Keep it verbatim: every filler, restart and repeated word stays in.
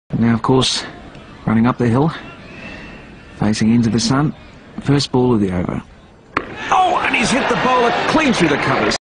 Now, of course, running up the hill, facing into the sun, first ball of the over. Oh, and he's hit the bowler clean through the covers.